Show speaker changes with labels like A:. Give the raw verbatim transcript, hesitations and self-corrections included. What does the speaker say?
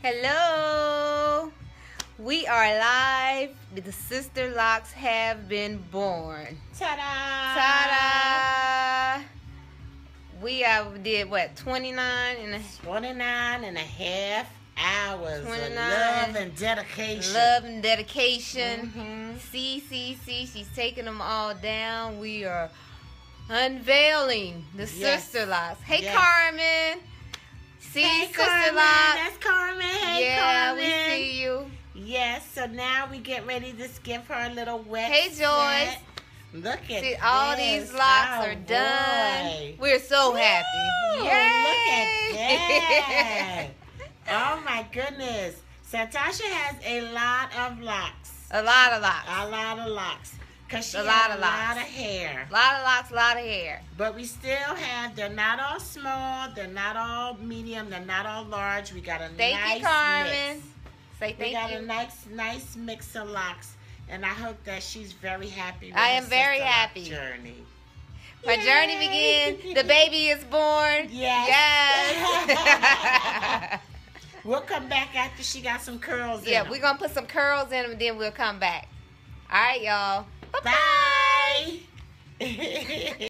A: Hello, we are live. The sister locks have been born.
B: Ta-da!
A: Ta-da! We have did what twenty-nine and a
B: twenty-nine and a half hours
A: twenty-nine
B: of love and dedication.
A: Love and dedication.
B: Mm-hmm.
A: See, see, see. She's taking them all down. We are unveiling the
B: Yes.
A: sister locks. Hey,
B: Yes.
A: Carmen. See,
B: Hey,
A: sister
B: Carmen.
A: locks.
B: That's Carmen. Hey,
A: Yeah,
B: Carmen.
A: we see you.
B: Yes, so now we get ready to give her a little wet
A: Hey, Joyce.
B: set. Look at
A: See, all
B: this.
A: these locks
B: Oh,
A: are done.
B: boy.
A: We're so happy.
B: Woo,
A: Yay!
B: Look at that. Oh, my goodness. Santasha has a lot of locks.
A: A lot of locks.
B: A lot of locks. Because she
A: A
B: has
A: lot
B: a
A: of
B: lot
A: locks.
B: of hair.
A: A lot of locks, a lot of hair.
B: But we still have, they're not all small, they're not all medium, they're not all large. We got a
A: Thank
B: nice
A: you, Carmen.
B: mix.
A: Say
B: We
A: thank
B: got
A: you.
B: a nice, nice mix of locks. And I hope that she's very happy with
A: I
B: her
A: am very
B: sister lock
A: happy.
B: journey.
A: My
B: Yay!
A: journey begins. The baby is born.
B: Yes.
A: Yes.
B: We'll come back after she got some curls
A: Yeah,
B: in
A: we're
B: them.
A: going to put some curls in them and then we'll come back. All right, y'all. Bye-bye.
B: Bye.